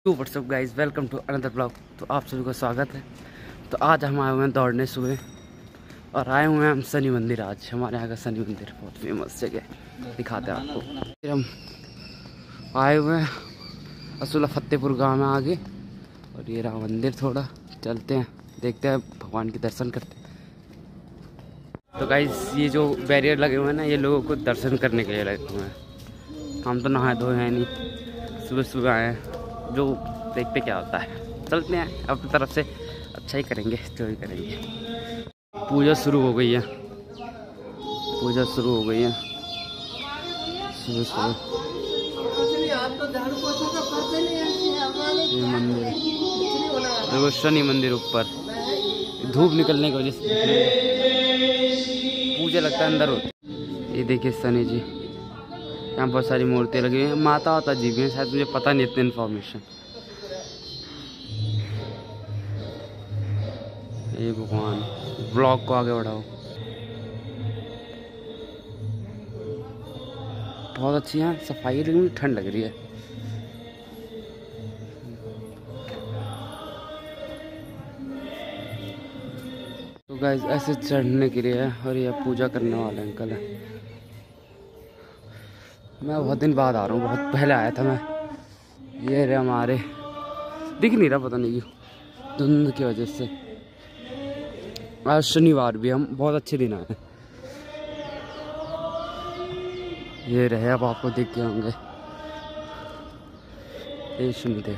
WhatsApp guys, welcome to another blog. तो आप सभी को स्वागत है। तो आज हम आए हुए हैं दौड़ने सुबह और आए हुए हैं हम शनि मंदिर। आज हमारे यहाँ का शनि मंदिर बहुत फेमस जगह, दिखाते हैं आपको। फिर हम आए हुए हैं असुला फतेहपुर गांव में आगे, और ये रहा मंदिर। थोड़ा चलते हैं, देखते हैं, भगवान के दर्शन करते हैं। तो गाइज ये जो बैरियर लगे हुए हैं ना, ये लोगों को दर्शन करने के लिए लगे हुए हैं। हम तो नहाए धोए हैं नहीं, सुबह सुबह आए हैं, जो देखते क्या होता है। चलते हैं, अपनी तरफ से अच्छा ही करेंगे, जो ही करेंगे। पूजा शुरू हो गई है, पूजा शुरू हो गई है सुबह सुबह। ये मंदिर देखो, शनि मंदिर ऊपर धूप निकलने की वजह से पूजा लगता है अंदर होती। ये देखिए शनि जी, यहाँ बहुत सारी मूर्तियाँ लगी हुई हैं। माता वाता जी भी हैं शायद, मुझे पता नहीं इतनी इन्फॉर्मेशन। ये भगवान, ब्लॉग को आगे बढ़ाओ। बहुत अच्छी है सफाई, लेकिन ठंड लग रही है। तो गाइस ऐसे चढ़ने के लिए है, और ये पूजा करने वाले अंकल है। मैं बहुत दिन बाद आ रहा हूँ, बहुत पहले आया था मैं। ये रहे हमारे, दिख नहीं रहा, पता नहीं क्यों, धुंध की वजह से। आज शनिवार भी, हम बहुत अच्छे दिन आए। ये रहे, अब आपको दिख गए होंगे ये शनिदेव।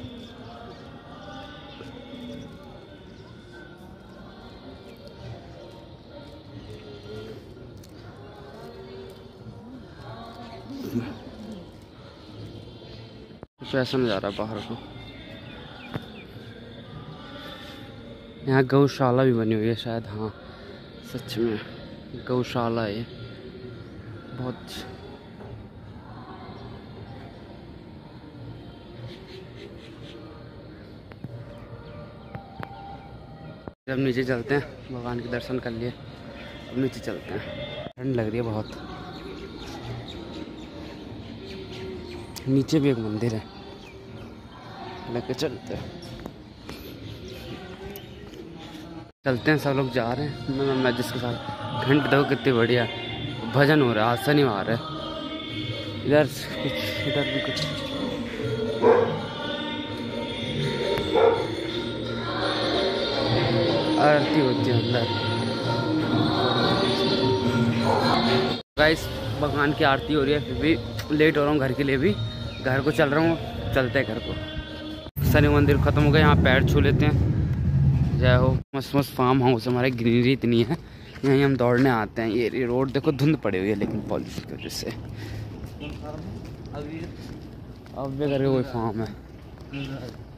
कुछ ऐसा नज़ारा बाहर को। यहाँ गौशाला भी बनी हुई है शायद, हाँ सच में गौशाला है बहुत। जब नीचे चलते हैं, भगवान के दर्शन कर लिए, अब नीचे चलते हैं। ठंड लग रही है बहुत। नीचे भी एक मंदिर है, लेके चलते हैं। चलते हैं, सब लोग जा रहे हैं। मैं जिसके साथ घंटे देखो कितनी बढ़िया भजन हो रहा है। आज शनिवार है, इधर कुछ, इधर भी कुछ। आरती होती है अंदर। गाइस भगवान की आरती हो रही है, फिर भी लेट हो रहा हूँ घर के लिए भी। घर को चल रहा हूँ, चलते हैं घर को। शनि मंदिर खत्म हो गया, यहाँ पैर छू लेते हैं। जय हो। मस्त मस्त फार्म हाउस, हमारे ग्रीनरी इतनी है, यहीं हम दौड़ने आते हैं। ये रोड देखो, धुंध पड़ी हुई है, लेकिन पॉल्यूशन की वजह से। अब भी करके कोई फार्म है।